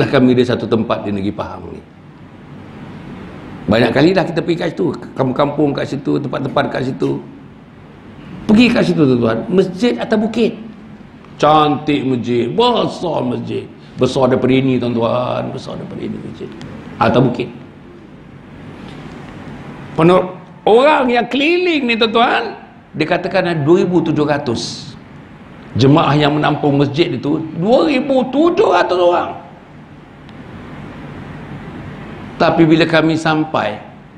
kami di satu tempat di negeri Pahang ni. Banyak kali dah kita pergi kat situ, kampung-kampung kat situ, tempat-tempat kat situ. Pergi kat situ tuan-tuan, masjid atas bukit. Cantik masjid, besar masjid. Besar daripada ini tuan-tuan, besar daripada ini masjid. Atas bukit. Orang yang keliling ni tuan-tuan, dikatakan ada 2,700 jemaah yang menampung masjid itu. 2,700 orang. Tapi bila kami sampai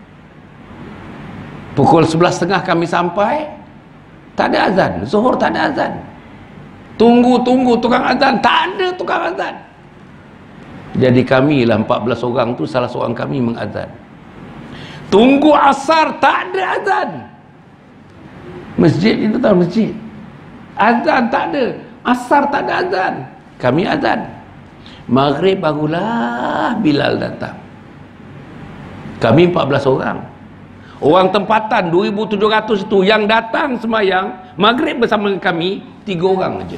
pukul 11.30 kami sampai, tak ada azan. Zuhur tak ada azan. Tunggu tukang azan, tak ada tukang azan. Jadi kami lah 14 orang tu, salah seorang kami mengazan. Tunggu asar, tak ada azan. Masjid ni tuan, masjid. Azan tak ada, asar tak ada azan. Kami azan. Maghrib barulah Bilal datang. Kami 14 orang. Orang tempatan 2,700 itu yang datang semayang maghrib bersama kami 3 orang aja.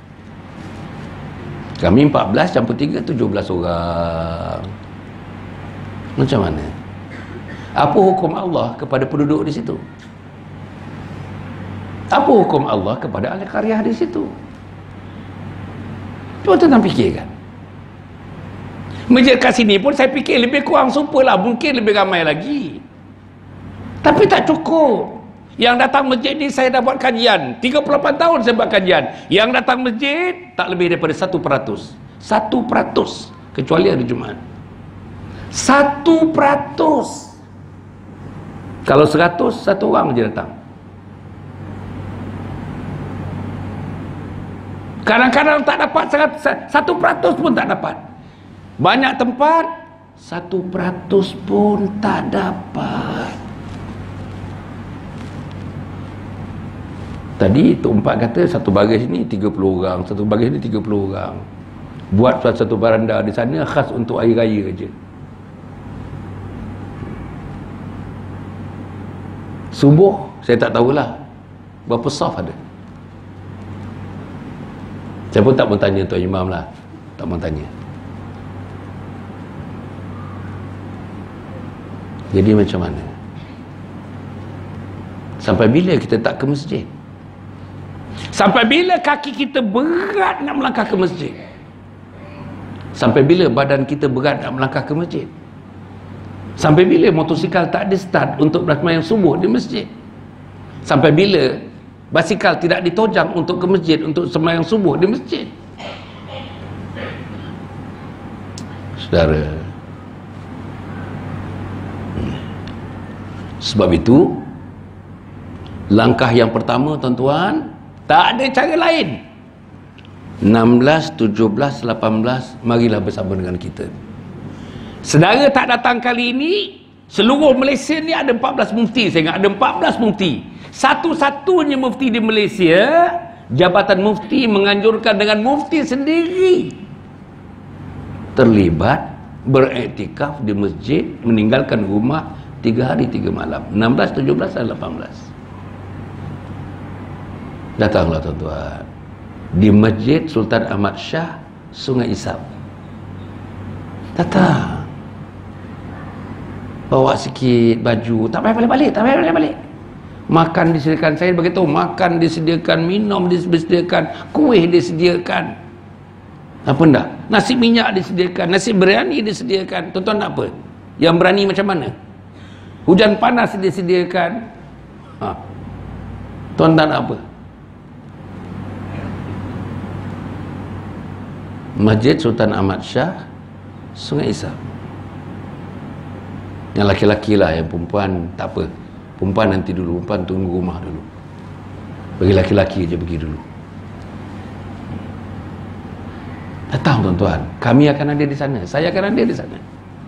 Kami 14 campur 3, 17 orang. Macam mana? Apa hukum Allah kepada penduduk di situ? Apa hukum Allah kepada ahli qaryah di situ? Cuba tuan fikirkan. Masjid kat sini pun saya fikir lebih kurang serupa lah, mungkin lebih ramai lagi. Tapi tak cukup. Yang datang masjid ni saya dah buat kajian, 38 tahun saya buat kajian. Yang datang masjid tak lebih daripada 1%. 1%, kecuali hari Jumaat. 1%. Kalau 100, satu orang je datang. Kadang-kadang tak dapat 1% pun tak dapat. Banyak tempat 1% pun tak dapat. Tadi Tok Empat kata satu baris ni 30 orang, satu baris ni 30 orang. Buat satu baranda di sana khas untuk air raya aja. Subuh saya tak tahulah berapa saf ada. Saya pun tak mau tanya Tuan Imam lah, tak mau tanya. Jadi macam mana? Sampai bila kita tak ke masjid? Sampai bila kaki kita berat nak melangkah ke masjid? Sampai bila badan kita berat nak melangkah ke masjid? Sampai bila motosikal tak ada start untuk bersemayam subuh di masjid? Sampai bila basikal tidak ditojang untuk ke masjid, untuk sembahyang subuh di masjid? Saudara, sebab itu langkah yang pertama tuan-tuan, tak ada cara lain. 16, 17, 18 marilah bersama dengan kita. Sedara tak datang kali ini, seluruh Malaysia ni ada 14 mufti. Saya ingat ada 14 mufti. Satu-satunya mufti di Malaysia, Jabatan Mufti menganjurkan dengan mufti sendiri terlibat beriktikaf di masjid, meninggalkan rumah 3 hari 3 malam. 16, 17 dan 18. Datanglah tuan-tuan di Masjid Sultan Ahmad Shah, Sungai Isap. Datang, bawa sikit baju, tak payah balik-balik, tak payah balik-balik. Makan disediakan, saya beritahu, makan disediakan, minum disediakan, kuih disediakan, apa enggak, nasi minyak disediakan, nasi biryani disediakan. Tuan-tuan nak apa? Yang berani macam mana? Hujan panas disediakan. Tuan-tuan nak apa? Masjid Sultan Ahmad Shah, Sungai Isap. Yang laki-laki lah, yang perempuan tak apa. Perempuan nanti dulu, perempuan tunggu rumah dulu. Bagi laki-laki je pergi dulu. Datang tuan-tuan, kami akan ada di sana, saya akan ada di sana.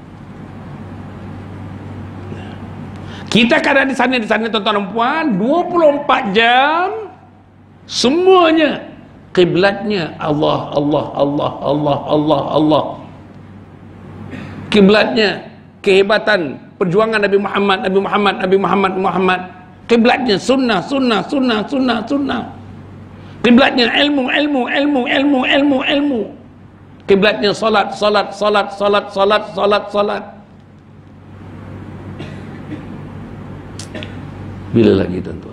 Kita akan ada di sana tuan-tuan dan puan, 24 jam. Semuanya kiblatnya Allah, Allah, Allah, Allah, Allah, Allah. Kiblatnya kehebatan perjuangan Nabi Muhammad, Nabi Muhammad, Nabi Muhammad, Muhammad. Kiblatnya sunnah, sunnah, sunnah, sunnah, sunnah. Kiblatnya ilmu, ilmu, ilmu, ilmu, ilmu, ilmu. Kiblatnya solat, solat, solat, solat, solat, solat, solat. Bila lagi tuan-tuan?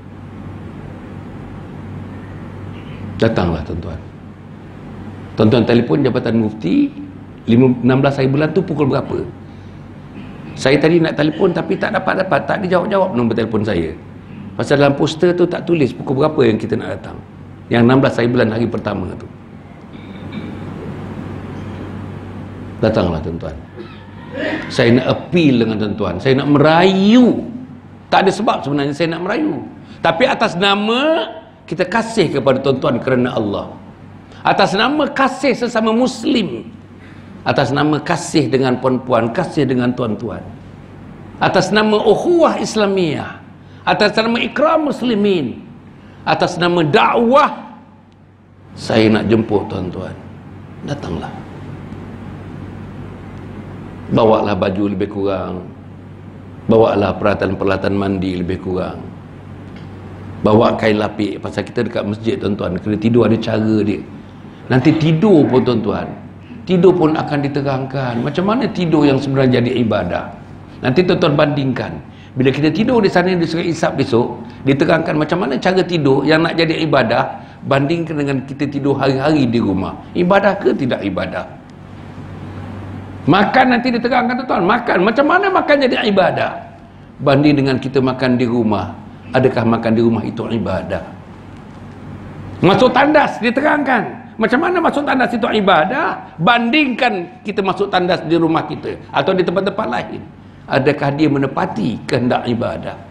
Datanglah tuan-tuan. Tuan-tuan telefon Jabatan Mufti 16 hari bulan tu pukul berapa? Saya tadi nak telefon tapi tak dapat, tak dijawab-jawab nombor telefon saya. Pasal dalam poster tu tak tulis pukul berapa yang kita nak datang. Yang 16 hari bulan hari pertama tu. Datanglah tuan-tuan. Saya nak appeal dengan tuan-tuan. Saya nak merayu. Tak ada sebab sebenarnya saya nak merayu. Tapi atas nama kita kasih kepada tuan-tuan kerana Allah. Atas nama kasih sesama Muslim. Atas nama kasih dengan puan-puan, kasih dengan tuan-tuan. Atas nama ukhuwah Islamiyah. Atas nama ikram muslimin. Atas nama dakwah. Saya nak jemput tuan-tuan. Datanglah. Bawalah baju lebih kurang. Bawalah peralatan-peralatan mandi lebih kurang. Bawa kain lapik. Pasal kita dekat masjid tuan-tuan, kena tidur ada cara dia. Nanti tidur pun tuan-tuan, tidur pun akan diterangkan macam mana tidur yang sebenarnya jadi ibadah. Nanti tuan-tuan bandingkan. Bila kita tidur di sana di surat Isap besok, diterangkan macam mana cara tidur yang nak jadi ibadah, bandingkan dengan kita tidur hari-hari di rumah. Ibadah ke tidak ibadah? Makan nanti diterangkan tuan-tuan, makan macam mana makan jadi ibadah, banding dengan kita makan di rumah. Adakah makan di rumah itu ibadah? Masuk tandas diterangkan macam mana masuk tandas itu ibadah, bandingkan kita masuk tandas di rumah kita atau di tempat-tempat lain. Adakah dia menepati kehendak ibadah?